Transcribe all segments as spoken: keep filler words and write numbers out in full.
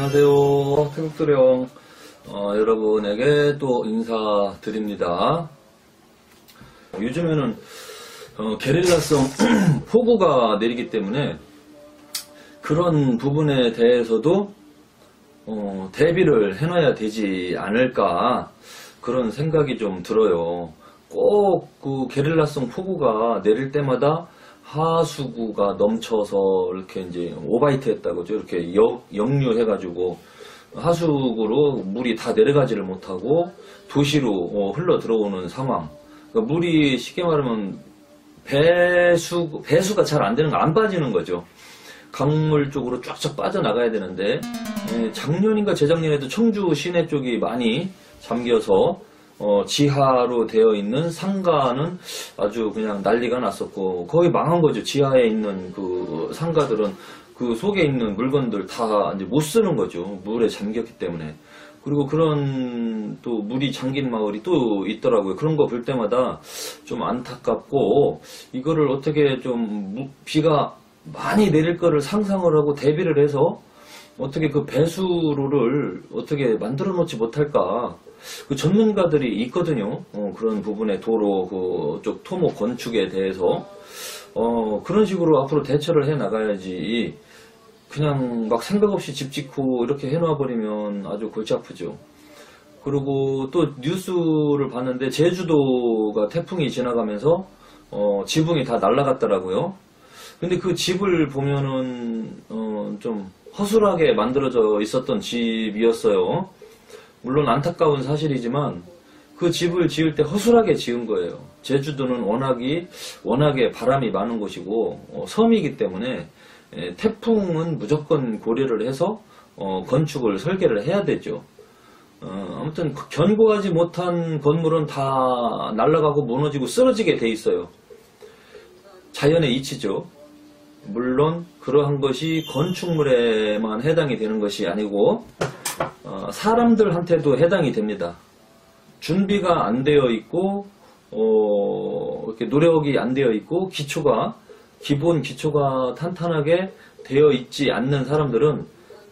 안녕하세요. 태국도령 어, 여러분에게 또 인사드립니다. 요즘에는 어, 게릴라성 폭우가 내리기 때문에 그런 부분에 대해서도 어, 대비를 해놔야 되지 않을까 그런 생각이 좀 들어요. 꼭 그 게릴라성 폭우가 내릴 때마다 하수구가 넘쳐서 이렇게 이제 오바이트 했다고죠. 이렇게 역, 역류해가지고 하수구로 물이 다 내려가지를 못하고 도시로 어, 흘러 들어오는 상황. 그러니까 물이 쉽게 말하면 배수, 배수가 잘 안 되는 거, 안 빠지는 거죠. 강물 쪽으로 쫙쫙 빠져나가야 되는데, 예, 작년인가 재작년에도 청주 시내 쪽이 많이 잠겨서 어, 지하로 되어 있는 상가는 아주 그냥 난리가 났었고, 거의 망한 거죠. 지하에 있는 그 상가들은 그 속에 있는 물건들 다 이제 못 쓰는 거죠. 물에 잠겼기 때문에. 그리고 그런 또 물이 잠긴 마을이 또 있더라고요. 그런 거 볼 때마다 좀 안타깝고, 이거를 어떻게 좀 비가 많이 내릴 거를 상상을 하고 대비를 해서 어떻게 그 배수로를 어떻게 만들어 놓지 못할까. 그 전문가들이 있거든요. 어, 그런 부분에 도로 그쪽 토목 건축에 대해서 어, 그런 식으로 앞으로 대처를 해 나가야지. 그냥 막 생각 없이 집 짓고 이렇게 해놔 버리면 아주 골치 아프죠. 그리고 또 뉴스를 봤는데 제주도가 태풍이 지나가면서 어, 지붕이 다 날아갔더라고요. 근데 그 집을 보면은 어, 좀 허술하게 만들어져 있었던 집이었어요. 물론 안타까운 사실이지만 그 집을 지을 때 허술하게 지은 거예요. 제주도는 워낙이, 워낙에 바람이 많은 곳이고 어, 섬이기 때문에 에, 태풍은 무조건 고려를 해서 어, 건축을 설계를 해야 되죠. 어, 아무튼 견고하지 못한 건물은 다 날아가고 무너지고 쓰러지게 돼 있어요. 자연의 이치죠. 물론 그러한 것이 건축물에만 해당이 되는 것이 아니고 어, 사람들한테도 해당이 됩니다. 준비가 안 되어 있고 어, 이렇게 노력이 안 되어 있고 기초가 기본 기초가 탄탄하게 되어 있지 않는 사람들은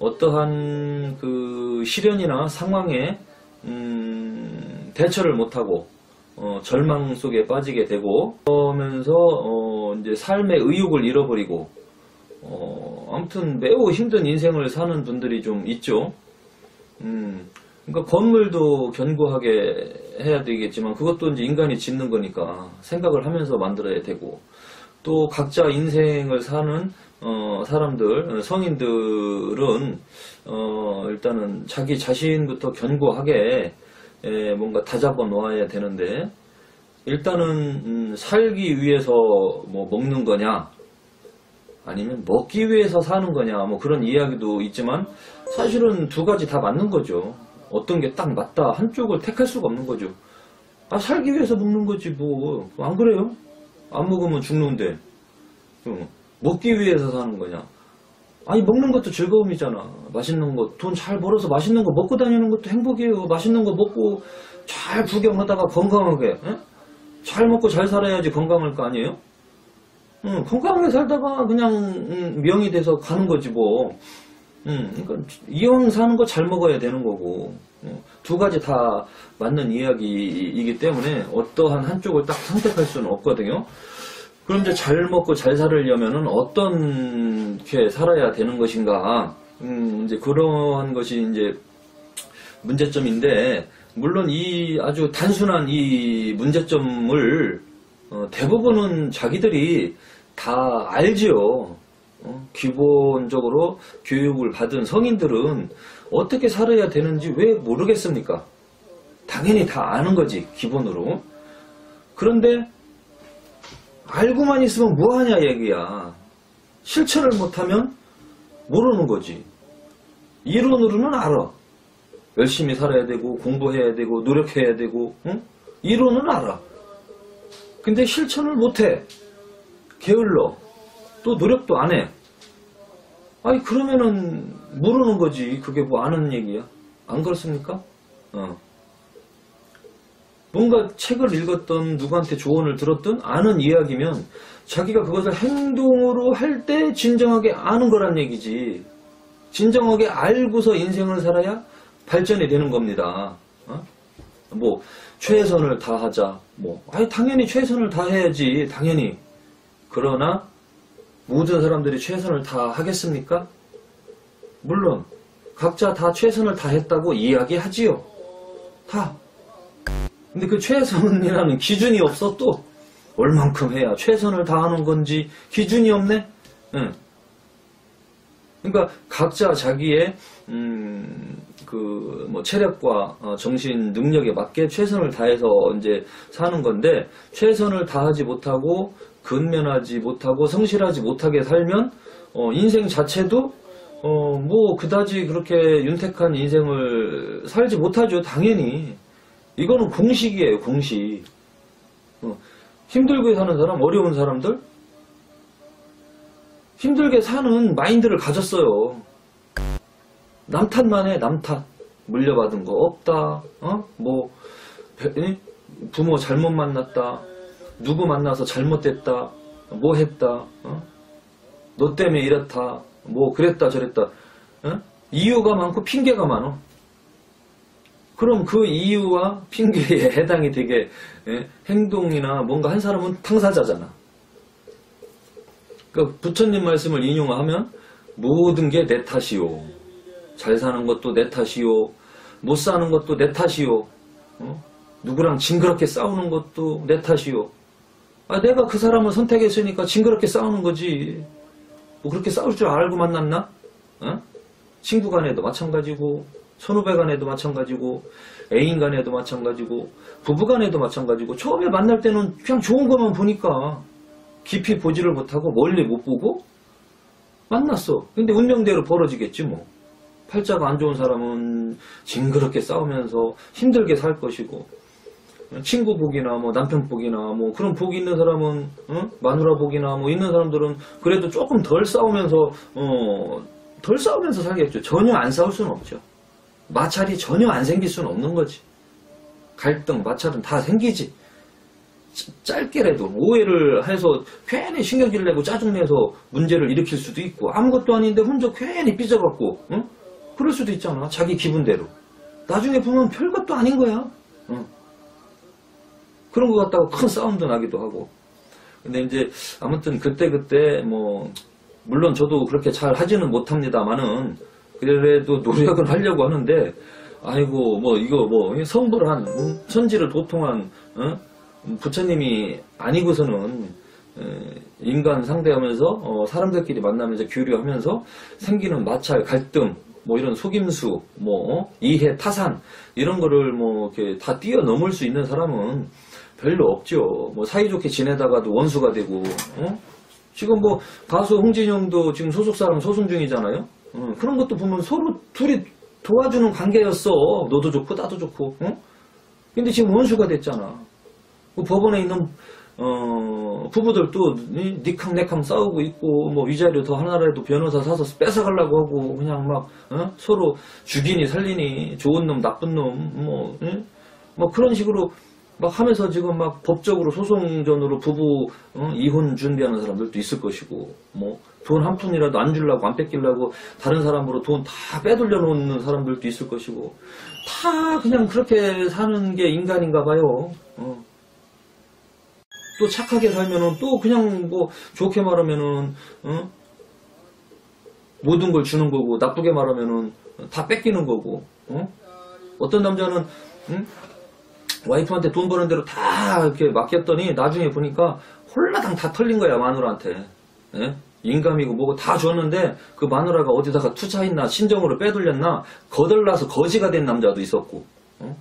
어떠한 그 시련이나 상황에 음, 대처를 못하고 어, 절망 속에 빠지게 되고 그러면서 어, 이제 삶의 의욕을 잃어버리고 어, 아무튼 매우 힘든 인생을 사는 분들이 좀 있죠. 음, 그러니까 건물도 견고하게 해야 되겠지만 그것도 이제 인간이 짓는 거니까 생각을 하면서 만들어야 되고, 또 각자 인생을 사는 어, 사람들, 성인들은 어, 일단은 자기 자신부터 견고하게 에, 뭔가 다잡아 놓아야 되는데, 일단은 음, 살기 위해서 뭐 먹는 거냐 아니면 먹기 위해서 사는 거냐 뭐 그런 이야기도 있지만 사실은 두 가지 다 맞는 거죠. 어떤 게 딱 맞다 한쪽을 택할 수가 없는 거죠. 아, 살기 위해서 먹는 거지 뭐 안 그래요? 안 먹으면 죽는데 어, 먹기 위해서 사는 거냐. 아니, 먹는 것도 즐거움이잖아. 맛있는 거 돈 잘 벌어서 맛있는 거 먹고 다니는 것도 행복이에요. 맛있는 거 먹고 잘 구경하다가 건강하게 에? 잘 먹고 잘 살아야지 건강할 거 아니에요? 응, 건강하게 살다가 그냥 음, 명이 돼서 가는 거지 뭐. 음, 그러니까 이왕 사는 거 잘 먹어야 되는 거고. 어, 두 가지 다 맞는 이야기이기 때문에 어떠한 한쪽을 딱 선택할 수는 없거든요. 그럼 이제 잘 먹고 잘 살려면은 어떻게 살아야 되는 것인가? 음, 이제 그러한 것이 이제 문제점인데, 물론 이 아주 단순한 이 문제점을 어, 대부분은 자기들이 다 알지요. 어, 기본적으로 교육을 받은 성인들은 어떻게 살아야 되는지 왜 모르겠습니까? 당연히 다 아는 거지, 기본으로. 그런데 알고만 있으면 뭐하냐 얘기야. 실천을 못하면 모르는 거지. 이론으로는 알아. 열심히 살아야 되고 공부해야 되고 노력해야 되고 응? 이론은 알아. 근데 실천을 못해. 게을러. 또 노력도 안 해. 아니, 그러면은 모르는 거지. 그게 뭐 아는 얘기야? 안 그렇습니까? 어. 뭔가 책을 읽었던 누구한테 조언을 들었던 아는 이야기면 자기가 그것을 행동으로 할 때 진정하게 아는 거란 얘기지. 진정하게 알고서 인생을 살아야 발전이 되는 겁니다. 어? 뭐 최선을 다하자. 뭐 아니 당연히 최선을 다해야지. 당연히. 그러나 모든 사람들이 최선을 다하겠습니까? 물론 각자 다 최선을 다했다고 이야기하지요. 다. 근데 그 최선이라는 기준이 없어. 또 얼만큼 해야 최선을 다하는 건지 기준이 없네. 응. 그러니까 각자 자기의 음, 그 뭐 체력과 어, 정신 능력에 맞게 최선을 다해서 이제 사는 건데, 최선을 다하지 못하고 근면하지 못하고 성실하지 못하게 살면 어, 인생 자체도 어, 뭐 그다지 그렇게 윤택한 인생을 살지 못하죠. 당연히. 이거는 공식이에요. 공식. 어, 힘들게 사는 사람, 어려운 사람들 힘들게 사는 마인드를 가졌어요. 남 탓만 해. 남 탓. 물려받은 거 없다. 어? 뭐 부모 잘못 만났다. 누구 만나서 잘못됐다. 뭐 했다. 어? 너 때문에 이렇다. 뭐 그랬다 저랬다. 어? 이유가 많고 핑계가 많어. 그럼 그 이유와 핑계에 해당이 되게 예? 행동이나 뭔가 한 사람은 당사자잖아. 그러니까 부처님 말씀을 인용하면 모든 게 내 탓이요. 잘 사는 것도 내 탓이요. 못 사는 것도 내 탓이요. 어? 누구랑 징그럽게 싸우는 것도 내 탓이요. 아, 내가 그 사람을 선택했으니까 징그럽게 싸우는 거지. 뭐 그렇게 싸울 줄 알고 만났나? 어? 친구 간에도 마찬가지고, 선후배 간에도 마찬가지고, 애인 간에도 마찬가지고, 부부 간에도 마찬가지고. 처음에 만날 때는 그냥 좋은 것만 보니까 깊이 보지를 못하고 멀리 못 보고 만났어. 근데 운명대로 벌어지겠지 뭐. 팔자가 안 좋은 사람은 징그럽게 싸우면서 힘들게 살 것이고, 친구 복이나 뭐 남편 복이나 뭐 그런 복이 있는 사람은 어? 마누라 복이나 뭐 있는 사람들은 그래도 조금 덜 싸우면서 어, 덜 싸우면서 살겠죠. 전혀 안 싸울 수는 없죠. 마찰이 전혀 안 생길 수는 없는 거지. 갈등, 마찰은 다 생기지. 짧게라도 오해를 해서 괜히 신경질 내고 짜증내서 문제를 일으킬 수도 있고, 아무것도 아닌데 혼자 괜히 삐져갖고 응? 그럴 수도 있잖아. 자기 기분대로. 나중에 보면 별것도 아닌 거야. 응. 그런 거 갖다가 큰 싸움도 나기도 하고. 근데 이제 아무튼 그때그때 뭐 물론 저도 그렇게 잘 하지는 못합니다만은 그래도 노력은 하려고 하는데, 아이고 뭐 이거 뭐 성불한 천지를 도통한 어? 부처님이 아니고서는 인간 상대하면서 어 사람들끼리 만나면서 교류하면서 생기는 마찰, 갈등, 뭐 이런 속임수, 뭐 이해, 타산 이런 거를 뭐 이렇게 다 뛰어넘을 수 있는 사람은 별로 없죠. 뭐 사이좋게 지내다가도 원수가 되고, 어? 지금 뭐 가수 홍진영도 지금 소속 사람 소송 중이잖아요. 어, 그런 것도 보면 서로 둘이 도와주는 관계였어. 너도 좋고 나도 좋고. 어? 근데 지금 원수가 됐잖아. 그 법원에 있는 어, 부부들도 니캉내캉 싸우고 있고, 뭐 위자료 더 하나라도 변호사 사서 뺏어가려고 하고, 그냥 막 어? 서로 죽이니 살리니 좋은 놈 나쁜 놈 뭐, 응? 뭐 그런 식으로 막 하면서 지금 막 법적으로 소송전으로 부부 어? 이혼 준비하는 사람들도 있을 것이고, 뭐 돈 한 푼이라도 안 주려고 안 뺏기려고 다른 사람으로 돈 다 빼돌려 놓는 사람들도 있을 것이고, 다 그냥 그렇게 사는 게 인간인가 봐요. 어. 또 착하게 살면은 또 그냥 뭐 좋게 말하면은 어? 모든 걸 주는 거고, 나쁘게 말하면은 다 뺏기는 거고. 어? 어떤 남자는 응? 와이프한테 돈 버는 대로 다 이렇게 맡겼더니 나중에 보니까 홀라당 다 털린 거야, 마누라한테. 예? 인감이고 뭐고 다 줬는데 그 마누라가 어디다가 투자했나 신정으로 빼돌렸나 거덜나서 거지가 된 남자도 있었고. 어?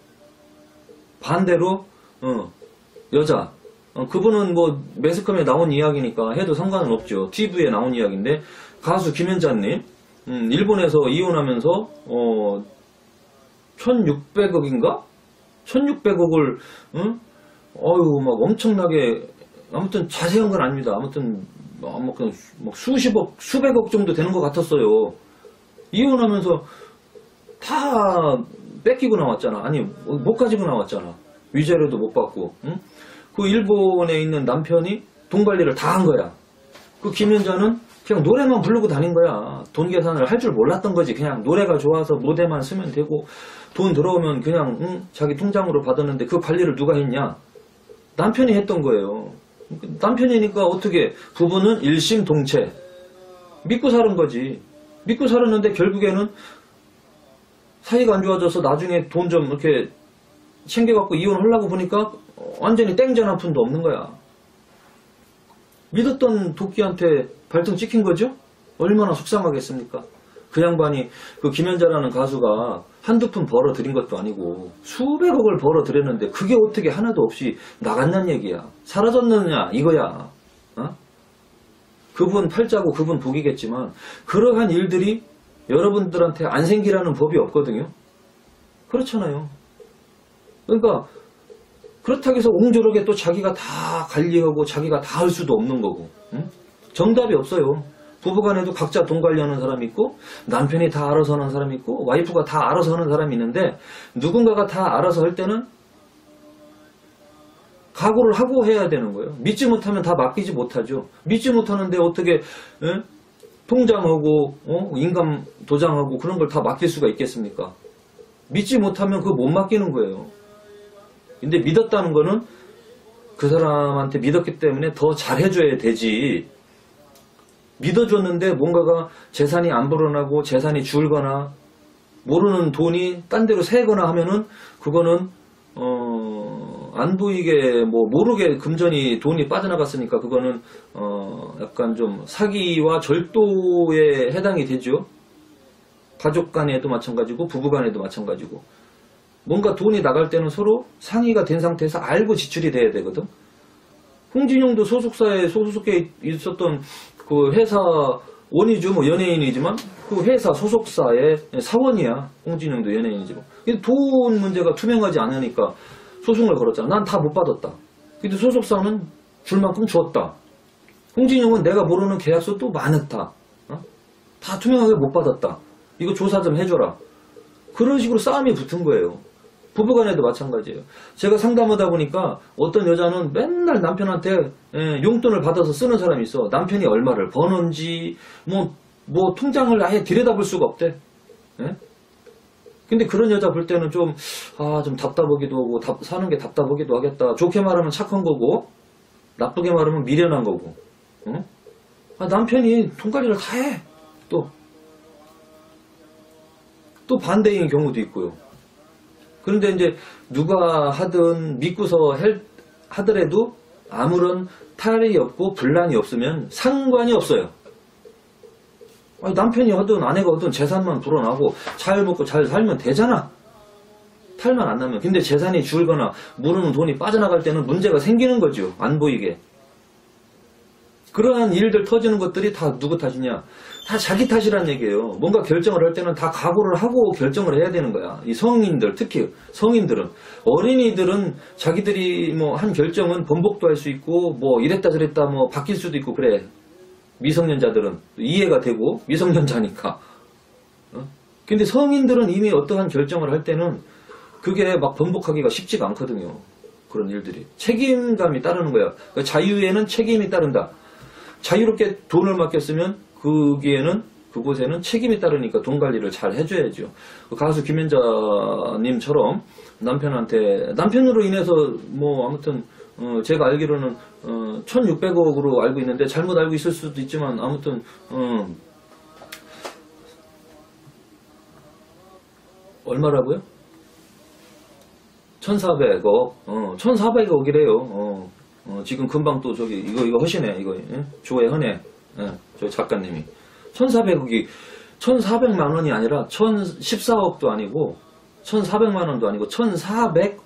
반대로 어, 여자 어, 그분은 뭐 매스컴에 나온 이야기니까 해도 상관은 없죠. 티비에 나온 이야기인데, 가수 김연자님 음, 일본에서 이혼하면서 어, 천육백억인가? 천육백억을 응? 어휴 막 엄청나게, 아무튼 자세한 건 아닙니다. 아무튼 막 수십억 수백억 정도 되는 것 같았어요. 이혼하면서 다 뺏기고 나왔잖아. 아니 못 가지고 나왔잖아. 위자료도 못 받고. 응? 그 일본에 있는 남편이 돈 관리를 다 한 거야. 그 김연자는 그냥 노래만 부르고 다닌 거야. 돈 계산을 할 줄 몰랐던 거지. 그냥 노래가 좋아서 무대만 쓰면 되고 돈 들어오면 그냥 응? 자기 통장으로 받았는데 그 관리를 누가 했냐? 남편이 했던 거예요. 남편이니까 어떻게 부부는 일심동체 믿고 사는 거지. 믿고 살았는데 결국에는 사이가 안 좋아져서 나중에 돈 좀 이렇게 챙겨갖고 이혼하려고 보니까 완전히 땡전 한 푼도 없는 거야. 믿었던 도끼한테 발등 찍힌 거죠? 얼마나 속상하겠습니까? 그 양반이 그 김연자라는 가수가 한두 푼 벌어 들인 것도 아니고 수백억을 벌어 들였는데 그게 어떻게 하나도 없이 나갔냐는 얘기야. 사라졌느냐 이거야. 어? 그분 팔자고 그분 복이겠지만 그러한 일들이 여러분들한테 안 생기라는 법이 없거든요. 그렇잖아요. 그러니까 그렇다고 해서 옹졸하게 또 자기가 다 관리하고 자기가 다 할 수도 없는 거고. 응? 정답이 없어요. 부부간에도 각자 돈 관리하는 사람이 있고 남편이 다 알아서 하는 사람이 있고 와이프가 다 알아서 하는 사람이 있는데 누군가가 다 알아서 할 때는 각오를 하고 해야 되는 거예요. 믿지 못하면 다 맡기지 못하죠. 믿지 못하는데 어떻게 에? 통장하고 어? 인감 도장하고 그런 걸 다 맡길 수가 있겠습니까? 믿지 못하면 그거 못 맡기는 거예요. 근데 믿었다는 거는 그 사람한테 믿었기 때문에 더 잘해줘야 되지. 믿어줬는데 뭔가가 재산이 안 불어나고 재산이 줄거나 모르는 돈이 딴 데로 새거나 하면은 그거는 어, 안 보이게 뭐 모르게 금전이 돈이 빠져나갔으니까 그거는 어, 약간 좀 사기와 절도에 해당이 되죠. 가족 간에도 마찬가지고 부부 간에도 마찬가지고 뭔가 돈이 나갈 때는 서로 상의가 된 상태에서 알고 지출이 돼야 되거든. 홍진영도 소속사에 소속해 있었던 그 회사원이죠. 뭐 연예인이지만 그 회사 소속사의 사원이야. 홍진영도 연예인이지만. 근데 돈 문제가 투명하지 않으니까 소송을 걸었잖아. 난 다 못 받았다. 근데 소속사는 줄 만큼 주었다. 홍진영은 내가 모르는 계약서 또 많았다. 어? 다 투명하게 못 받았다. 이거 조사 좀 해줘라. 그런 식으로 싸움이 붙은 거예요. 부부간에도 마찬가지예요. 제가 상담하다 보니까 어떤 여자는 맨날 남편한테 예, 용돈을 받아서 쓰는 사람이 있어. 남편이 얼마를 버는지 뭐, 뭐 통장을 아예 들여다볼 수가 없대. 예? 근데 그런 여자 볼 때는 좀, 아, 좀 답답하기도 하고 답, 사는 게 답답하기도 하겠다. 좋게 말하면 착한 거고 나쁘게 말하면 미련한 거고. 어? 아, 남편이 돈 관리를 다 해. 또. 또 반대인 경우도 있고요. 그런데 이제 누가 하든 믿고서 헬, 하더라도 아무런 탈이 없고 분란이 없으면 상관이 없어요. 아니, 남편이 하든 아내가 하든 재산만 불어나고 잘 먹고 잘 살면 되잖아. 탈만 안 나면. 근데 재산이 줄거나 모르는 돈이 빠져나갈 때는 문제가 생기는 거죠. 안 보이게. 그러한 일들 터지는 것들이 다 누구 탓이냐? 다 자기 탓이란 얘기예요. 뭔가 결정을 할 때는 다 각오를 하고 결정을 해야 되는 거야. 이 성인들, 특히 성인들은. 어린이들은 자기들이 뭐 한 결정은 번복도 할 수 있고 뭐 이랬다 저랬다 뭐 바뀔 수도 있고 그래. 미성년자들은 이해가 되고 미성년자니까. 어? 근데 성인들은 이미 어떠한 결정을 할 때는 그게 막 번복하기가 쉽지가 않거든요. 그런 일들이. 책임감이 따르는 거야. 그러니까 자유에는 책임이 따른다. 자유롭게 돈을 맡겼으면 거기에는 그곳에는 책임이 따르니까 돈 관리를 잘 해줘야죠. 가수 김연자님처럼 남편한테 남편으로 인해서 뭐 아무튼 어 제가 알기로는 어 천육백억으로 알고 있는데 잘못 알고 있을 수도 있지만 아무튼 어 얼마라고요? 천사백억. 어 천사백억이래요. 어. 어, 지금 금방 또 저기 이거 이거 하시네 이거 예? 조회하네 예, 저 작가님이 천사백억이 천사백만 원이 아니라 천십사억도 아니고 천사백만 원도 아니고 천사백억.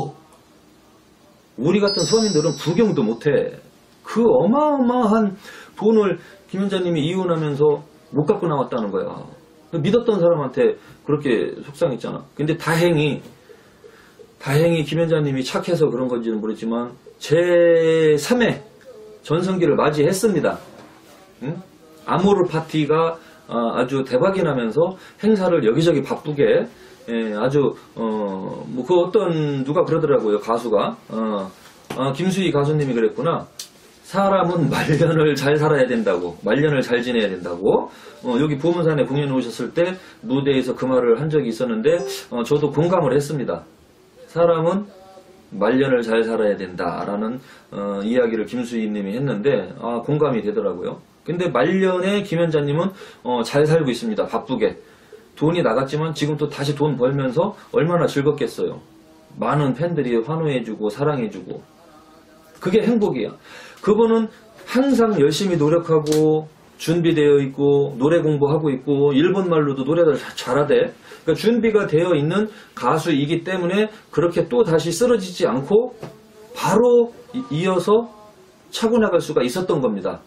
우리 같은 서민들은 구경도 못해. 그 어마어마한 돈을 김연자님이 이혼하면서 못 갖고 나왔다는 거야. 믿었던 사람한테 그렇게 속상했잖아. 근데 다행히 다행히 김연자님이 착해서 그런 건지는 모르지만 제삼 회 전성기를 맞이했습니다. 응? 아모르 파티가 어, 아주 대박이 나면서 행사를 여기저기 바쁘게 예, 아주 어, 뭐 그 어떤 누가 그러더라고요. 가수가 어, 어, 김수희 가수님이 그랬구나. 사람은 말년을 잘 살아야 된다고, 말년을 잘 지내야 된다고. 어, 여기 보문산에 공연에 오셨을 때 무대에서 그 말을 한 적이 있었는데 어, 저도 공감을 했습니다. 사람은 말년을 잘 살아야 된다라는 어, 이야기를 김수희님이 했는데 아, 공감이 되더라고요. 근데 말년에 김연자님은 어, 잘 살고 있습니다. 바쁘게. 돈이 나갔지만 지금 또 다시 돈 벌면서 얼마나 즐겁겠어요. 많은 팬들이 환호해주고 사랑해주고 그게 행복이야. 그분은 항상 열심히 노력하고 준비되어 있고 노래 공부하고 있고 일본말로도 노래를 잘하대. 그러니까 준비가 되어 있는 가수이기 때문에 그렇게 또 다시 쓰러지지 않고 바로 이어서 차고 나갈 수가 있었던 겁니다.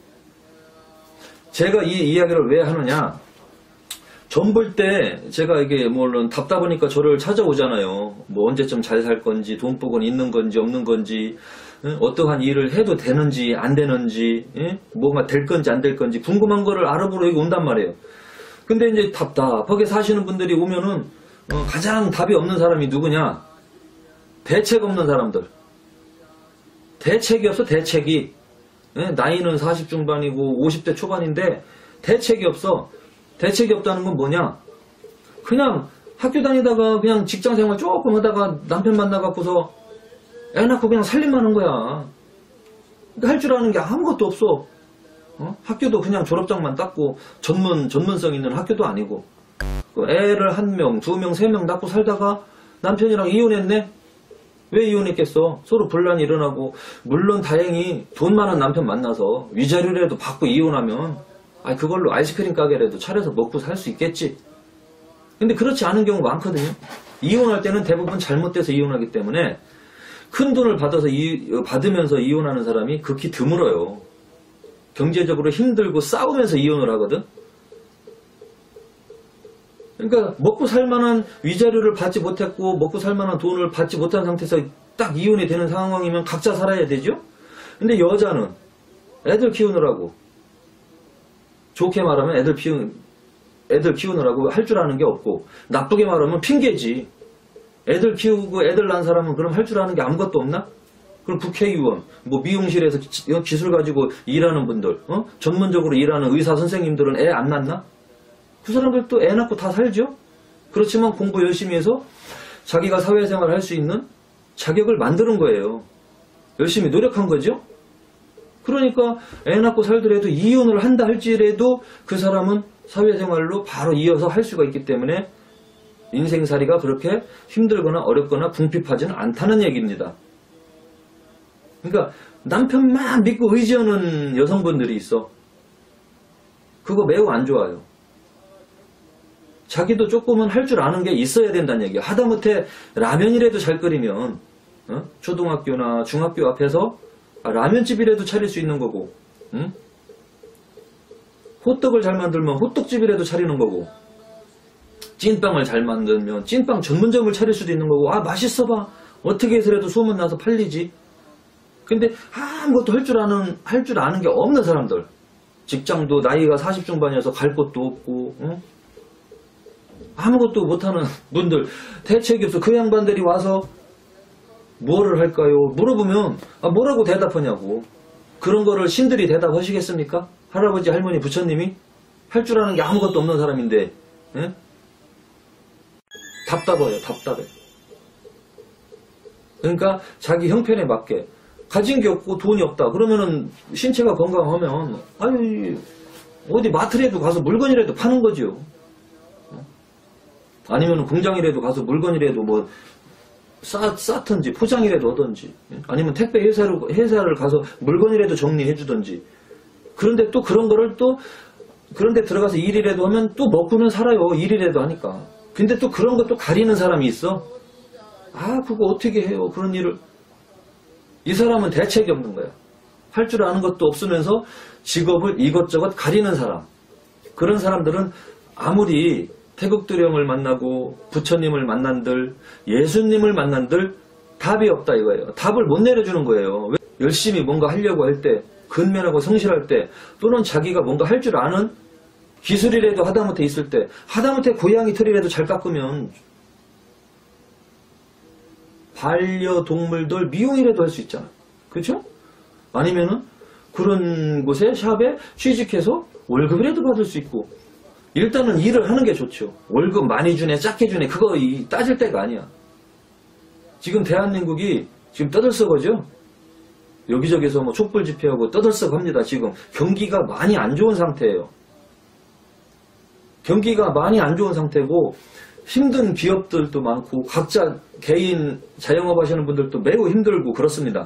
제가 이 이야기를 왜 하느냐, 전 볼 때 제가 이게 물론 답답하니까 저를 찾아오잖아요. 뭐 언제쯤 잘 살 건지, 돈복은 있는 건지 없는 건지, 응? 어떠한 일을 해도 되는지 안 되는지, 응? 뭐가 될 건지 안 될 건지 궁금한 거를 알아보러 여기 온단 말이에요. 근데 이제 답답하게 사시는 분들이 오면은 어, 가장 답이 없는 사람이 누구냐? 대책 없는 사람들. 대책이 없어, 대책이. 예? 나이는 사십 중반이고 오십 대 초반인데 대책이 없어. 대책이 없다는 건 뭐냐? 그냥 학교 다니다가 그냥 직장생활 조금 하다가 남편 만나갖고서 애 낳고 그냥 살림만 하는 거야. 할 줄 아는 게 아무것도 없어. 어? 학교도 그냥 졸업장만 땄고 전문, 전문성 있는 학교도 아니고 애를 한 명, 두 명, 세 명 낳고 살다가 남편이랑 이혼했네? 왜 이혼했겠어? 서로 분란이 일어나고 물론 다행히 돈 많은 남편 만나서 위자료라도 받고 이혼하면 아 그걸로 아이스크림 가게라도 차려서 먹고 살 수 있겠지. 근데 그렇지 않은 경우 많거든요. 이혼할 때는 대부분 잘못돼서 이혼하기 때문에 큰 돈을 받아서 이, 받으면서 이혼하는 사람이 극히 드물어요. 경제적으로 힘들고 싸우면서 이혼을 하거든. 그러니까 먹고 살만한 위자료를 받지 못했고 먹고 살만한 돈을 받지 못한 상태에서 딱 이혼이 되는 상황이면 각자 살아야 되죠. 근데 여자는 애들 키우느라고, 좋게 말하면 애들 키우, 애들 키우느라고 할 줄 아는 게 없고, 나쁘게 말하면 핑계지. 애들 키우고 애들 낳은 사람은 그럼 할 줄 아는 게 아무것도 없나? 그럼 국회의원, 뭐 미용실에서 기, 기술 가지고 일하는 분들, 어? 전문적으로 일하는 의사 선생님들은 애 안 낳나? 그 사람들도 애 낳고 다 살죠? 그렇지만 공부 열심히 해서 자기가 사회생활을 할 수 있는 자격을 만드는 거예요. 열심히 노력한 거죠? 그러니까 애 낳고 살더라도 이혼을 한다 할지라도 그 사람은 사회생활로 바로 이어서 할 수가 있기 때문에 인생살이가 그렇게 힘들거나 어렵거나 궁핍하지는 않다는 얘기입니다. 그러니까 남편만 믿고 의지하는 여성분들이 있어. 그거 매우 안 좋아요. 자기도 조금은 할 줄 아는 게 있어야 된다는 얘기야. 하다못해 라면이라도 잘 끓이면 어? 초등학교나 중학교 앞에서 아, 라면집이라도 차릴 수 있는 거고, 응? 호떡을 잘 만들면 호떡집이라도 차리는 거고, 찐빵을 잘 만들면 찐빵 전문점을 차릴 수도 있는 거고, 아 맛있어 봐, 어떻게 해서라도 소문나서 팔리지. 근데 아무것도 할 줄 아는 할 줄 아는 게 없는 사람들, 직장도 나이가 사십 중반이어서 갈 곳도 없고, 응? 아무것도 못하는 분들, 대책이 없어. 그 양반들이 와서 뭐를 할까요? 물어보면 아, 뭐라고 대답하냐고. 그런 거를 신들이 대답하시겠습니까? 할아버지, 할머니, 부처님이 할 줄 아는 게 아무것도 없는 사람인데, 예? 답답해요. 답답해. 그러니까 자기 형편에 맞게 가진 게 없고 돈이 없다. 그러면은 신체가 건강하면 아유 어디 마트라도 가서 물건이라도 파는 거죠. 아니면 공장이라도 가서 물건이라도 뭐 싸, 싸든지 포장이라도 하든지, 아니면 택배 회사로, 회사를 가서 물건이라도 정리해 주든지. 그런데 또 그런 거를 또 그런데 들어가서 일이라도 하면 또 먹고는 살아요. 일이라도 하니까. 근데 또 그런 것도 가리는 사람이 있어. 아 그거 어떻게 해요 그런 일을. 이 사람은 대책이 없는 거야. 할 줄 아는 것도 없으면서 직업을 이것저것 가리는 사람. 그런 사람들은 아무리 태국도령을 만나고 부처님을 만난들, 예수님을 만난들 답이 없다 이거예요. 답을 못 내려주는 거예요. 왜? 열심히 뭔가 하려고 할 때, 근면하고 성실할 때, 또는 자기가 뭔가 할 줄 아는 기술이라도 하다못해 있을 때, 하다못해 고양이 털이라도 잘 깎으면 반려동물들 미용이라도 할 수 있잖아. 그렇죠? 아니면은 그런 곳에 샵에 취직해서 월급이라도 받을 수 있고 일단은 일을 하는 게 좋죠. 월급 많이 주네 작게 주네 그거 이, 따질 때가 아니야. 지금 대한민국이 지금 떠들썩하죠. 여기저기서 뭐 촛불 집회하고 떠들썩합니다. 지금 경기가 많이 안 좋은 상태예요. 경기가 많이 안 좋은 상태고 힘든 기업들도 많고 각자 개인 자영업 하시는 분들도 매우 힘들고 그렇습니다.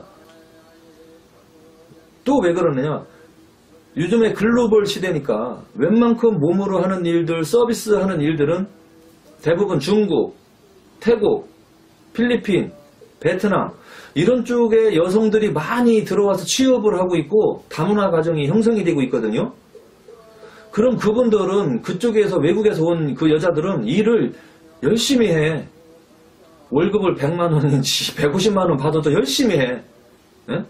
또 왜 그러느냐, 요즘에 글로벌 시대니까 웬만큼 몸으로 하는 일들, 서비스 하는 일들은 대부분 중국, 태국, 필리핀, 베트남 이런 쪽에 여성들이 많이 들어와서 취업을 하고 있고 다문화 가정이 형성이 되고 있거든요. 그럼 그분들은 그쪽에서 외국에서 온 그 여자들은 일을 열심히 해. 월급을 백만 원인지 백오십만 원 받아도 열심히 해. 네?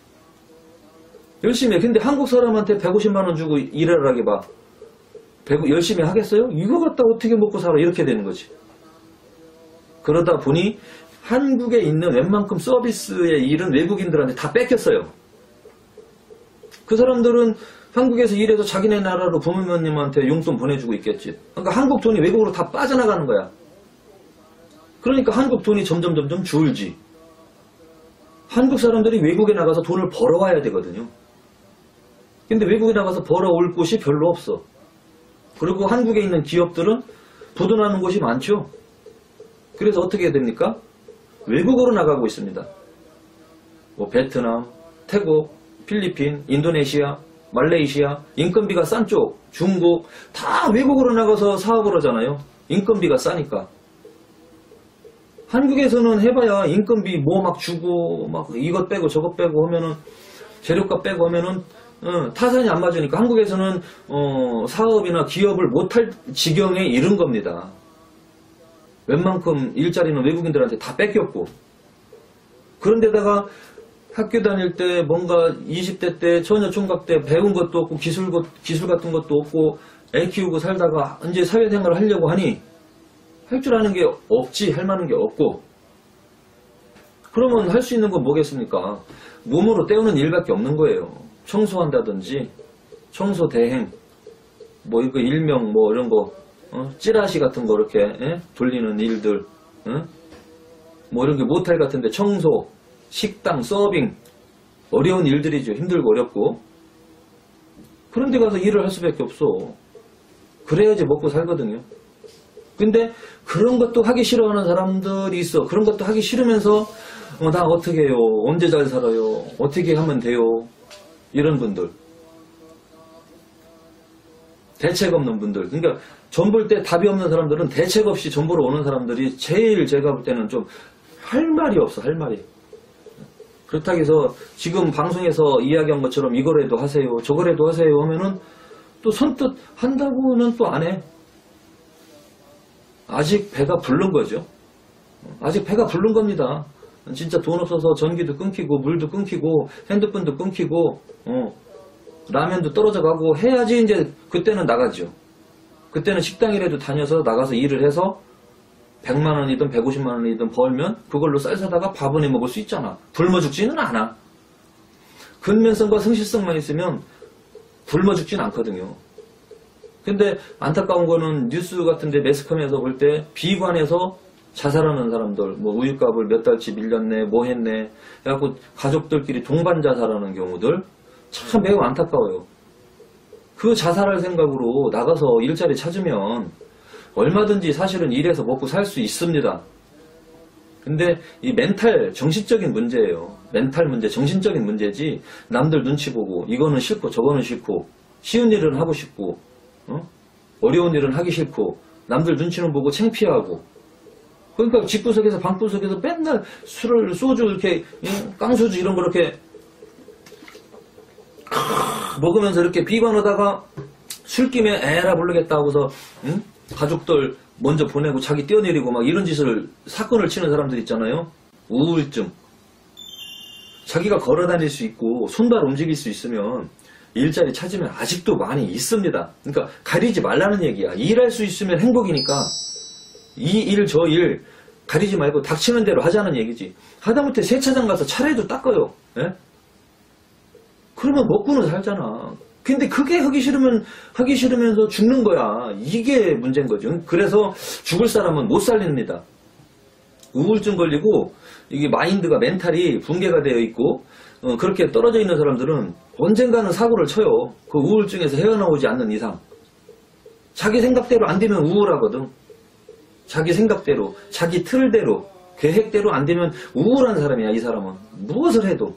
열심히 해. 근데 한국 사람한테 백오십만 원 주고 일하라게 봐. 열심히 하겠어요? 이거 갖다 어떻게 먹고 살아? 이렇게 되는 거지. 그러다 보니 한국에 있는 웬만큼 서비스의 일은 외국인들한테 다 뺏겼어요. 그 사람들은 한국에서 일해서 자기네 나라로 부모님한테 용돈 보내주고 있겠지. 그러니까 한국 돈이 외국으로 다 빠져나가는 거야. 그러니까 한국 돈이 점점 점점 줄지. 한국 사람들이 외국에 나가서 돈을 벌어와야 되거든요. 근데 외국에 나가서 벌어올 곳이 별로 없어. 그리고 한국에 있는 기업들은 부도나는 곳이 많죠. 그래서 어떻게 됩니까? 외국으로 나가고 있습니다. 뭐 베트남, 태국, 필리핀, 인도네시아, 말레이시아, 인건비가 싼 쪽, 중국 다 외국으로 나가서 사업을 하잖아요. 인건비가 싸니까. 한국에서는 해봐야 인건비 뭐 막 주고 막 이것 빼고 저것 빼고 하면은 재료값 빼고 하면은 어, 타산이 안 맞으니까 한국에서는 어, 사업이나 기업을 못할 지경에 이른 겁니다. 웬만큼 일자리는 외국인들한테 다 뺏겼고, 그런데다가 학교 다닐 때 뭔가 이십 대 때 처녀 총각 때 배운 것도 없고 기술, 기술 같은 것도 없고 애 키우고 살다가 이제 사회생활을 하려고 하니 할 줄 아는 게 없지, 할 만한 게 없고, 그러면 할 수 있는 건 뭐겠습니까? 몸으로 때우는 일밖에 없는 거예요. 청소한다든지 청소 대행, 뭐 이거 일명 뭐 이런 거 어? 찌라시 같은 거 이렇게 에? 돌리는 일들, 어? 뭐 이런 게 모텔 같은데 청소, 식당, 서빙, 어려운 일들이죠. 힘들고 어렵고. 그런 데 가서 일을 할 수밖에 없어. 그래야지 먹고 살거든요. 근데 그런 것도 하기 싫어하는 사람들이 있어. 그런 것도 하기 싫으면서 어, 나 어떻게 해요? 언제 잘 살아요? 어떻게 하면 돼요? 이런 분들. 대책 없는 분들. 그러니까 전 볼 때 답이 없는 사람들은 대책 없이 전 보러 오는 사람들이 제일 제가 볼 때는 좀 할 말이 없어. 할 말이. 그렇다고 해서 지금 방송에서 이야기한 것처럼 이거라도 하세요, 저거라도 하세요 하면은 또 선뜻 한다고는 또 안 해. 아직 배가 부른 거죠. 아직 배가 부른 겁니다. 진짜 돈 없어서 전기도 끊기고 물도 끊기고 핸드폰도 끊기고 어, 라면도 떨어져 가고 해야지 이제 그때는 나가죠. 그때는 식당이라도 다녀서 나가서 일을 해서 백만 원이든 백오십만 원이든 벌면 그걸로 쌀 사다가 밥은 해 먹을 수 있잖아. 굶어 죽지는 않아. 근면성과 성실성만 있으면 굶어 죽지는 않거든요. 근데 안타까운 거는 뉴스 같은데 매스컴에서 볼 때 비관해서 자살하는 사람들, 뭐 우유값을 몇 달치 밀렸네, 뭐 했네 해갖고 가족들끼리 동반 자살하는 경우들 참 매우 안타까워요. 그 자살할 생각으로 나가서 일자리 찾으면 얼마든지 사실은 일해서 먹고 살 수 있습니다. 근데 이 멘탈, 정신적인 문제예요. 멘탈 문제, 정신적인 문제지 남들 눈치 보고 이거는 싫고 저거는 싫고 쉬운 일은 하고 싶고 어? 어려운 일은 하기 싫고 남들 눈치는 보고 창피하고, 그러니까 집구석에서 방구석에서 맨날 술을 소주 이렇게 깡소주 이런 거 이렇게 먹으면서 이렇게 비관하다가 술김에 에라 모르겠다 하고서 응? 가족들 먼저 보내고 자기 뛰어내리고 막 이런 짓을 사건을 치는 사람들 있잖아요. 우울증. 자기가 걸어다닐 수 있고 손발 움직일 수 있으면 일자리 찾으면 아직도 많이 있습니다. 그러니까 가리지 말라는 얘기야. 일할 수 있으면 행복이니까 이 일 저 일 가리지 말고 닥치는 대로 하자는 얘기지. 하다못해 세차장 가서 차라도 닦아요. 예? 그러면 먹고는 살잖아. 근데 그게 하기 싫으면, 하기 싫으면서 죽는 거야. 이게 문제인 거죠. 그래서 죽을 사람은 못 살립니다. 우울증 걸리고, 이게 마인드가, 멘탈이 붕괴가 되어 있고, 어, 그렇게 떨어져 있는 사람들은 언젠가는 사고를 쳐요. 그 우울증에서 헤어나오지 않는 이상. 자기 생각대로 안 되면 우울하거든. 자기 생각대로, 자기 틀대로, 계획대로 안 되면 우울한 사람이야, 이 사람은. 무엇을 해도.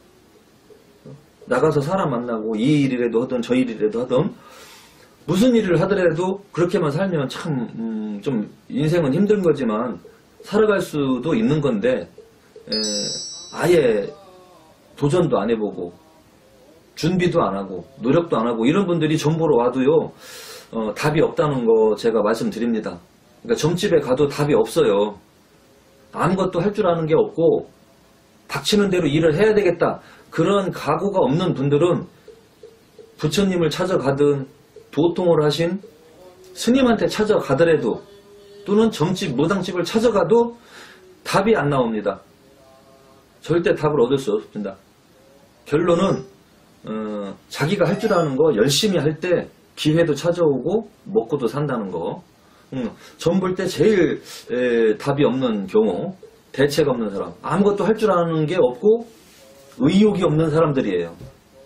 나가서 사람 만나고 이 일이라도 하든 저 일이라도 하든 무슨 일을 하더라도 그렇게만 살면 참 음, 좀 인생은 힘든 거지만 살아갈 수도 있는 건데 에, 아예 도전도 안 해보고 준비도 안 하고 노력도 안 하고 이런 분들이 점 보러 와도요 어, 답이 없다는 거 제가 말씀드립니다. 그러니까 점집에 가도 답이 없어요. 아무것도 할 줄 아는 게 없고 닥치는 대로 일을 해야 되겠다. 그런 각오가 없는 분들은 부처님을 찾아가든 도통을 하신 스님한테 찾아가더라도 또는 점집, 무당집을 찾아가도 답이 안 나옵니다. 절대 답을 얻을 수 없습니다. 결론은 어, 자기가 할 줄 아는 거 열심히 할 때 기회도 찾아오고 먹고도 산다는 거. 음, 점 볼 때 제일 에, 답이 없는 경우, 대책 없는 사람, 아무것도 할 줄 아는 게 없고 의욕이 없는 사람들이에요.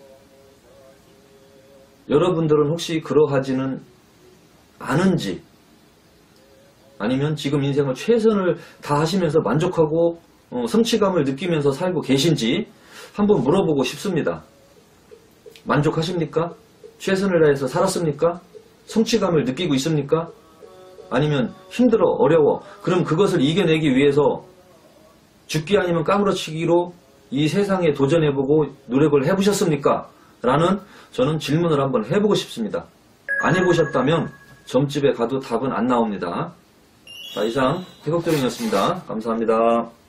여러분들은 혹시 그러하지는 않은지 아니면 지금 인생을 최선을 다하시면서 만족하고 어, 성취감을 느끼면서 살고 계신지 한번 물어보고 싶습니다. 만족하십니까? 최선을 다해서 살았습니까? 성취감을 느끼고 있습니까? 아니면 힘들어, 어려워. 그럼 그것을 이겨내기 위해서 죽기 아니면 까무러치기로 이 세상에 도전해보고 노력을 해보셨습니까? 라는 저는 질문을 한번 해보고 싶습니다. 안 해보셨다면 점집에 가도 답은 안 나옵니다. 자, 이상 태극도령이었습니다. 감사합니다.